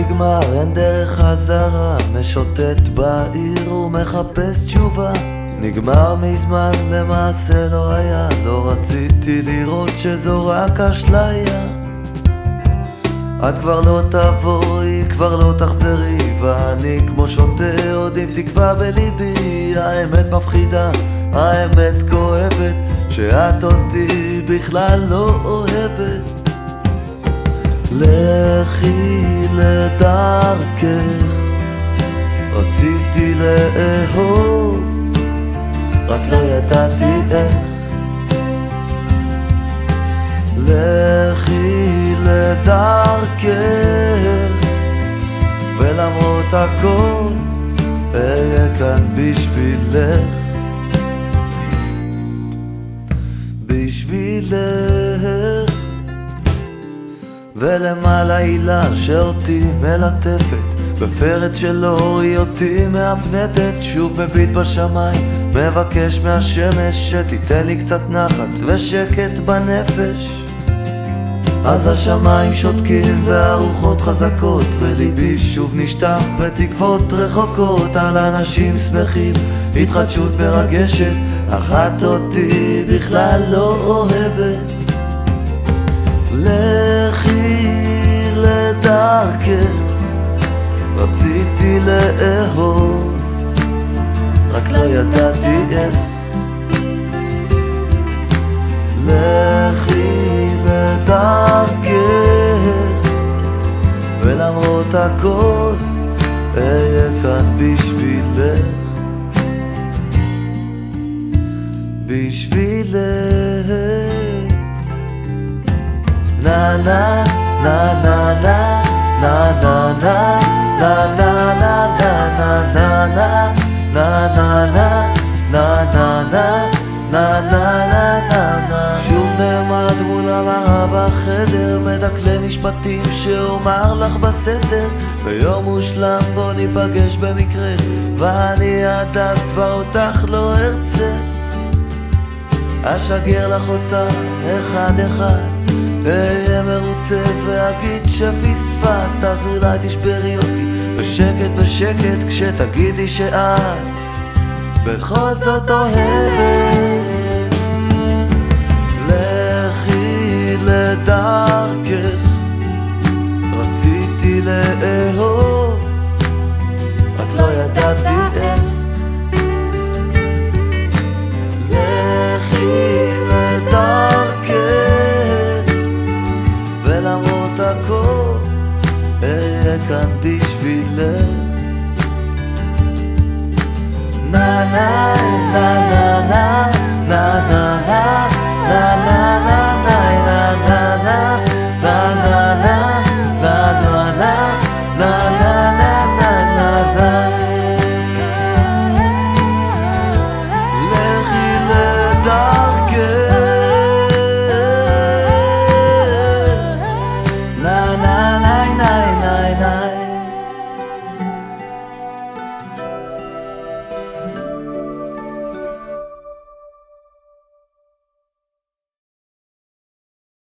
נגמר, אין דרך חזרה, משוטט בעיר ומחפש תשובה. נגמר מזמן, למעשה לא היה, לא רציתי לראות שזו רק אשליה. את כבר לא תבואי, כבר לא תחזרי, ואני כמו שוטה עוד עם תקווה בליבי. האמת מפחידה, האמת כואבת, שאת אותי בכלל לא אוהבת. לכי לדרכך, רציתי לאהוב, רק לא ידעתי איך. לכי לדרכך, ולמרות הכל אהיה כאן בשבילך, בשבילך. ולמעלה הילה שאותי מלטפת, בפרד של אור היא אותי מהפנטת. שוב מביט בשמיים, מבקש מהשמש שתיתן לי קצת נחת ושקט בנפש. אז השמיים שותקים והרוחות חזקות, וליבי שוב נשטף בתקוות רחוקות על אנשים שמחים, התחדשות מרגשת, אך את אותי בכלל לא אוהבת. לכי לדרכך, רציתי לאהוב, רק לא ידעתי איך. לכי לדרכך, ולמרות הכל אהיה כאן בשבילך, בשבילך. Na na na na na na na na na na na na na na na na na na. שוב נעמד מול המראה בחדר, מדקלה משפטים שאומר לך בסתר. ביום מושלם בוא ניפגש במקרה, ואני עד אז כבר אותך לא ארצה. אשגר לך אותה אחד אחד, אהיה מרוצה ואגיד שפספסת, אז אולי תשברי אותי בשקט בשקט כשתגידי שאת בכל זאת אוהבת.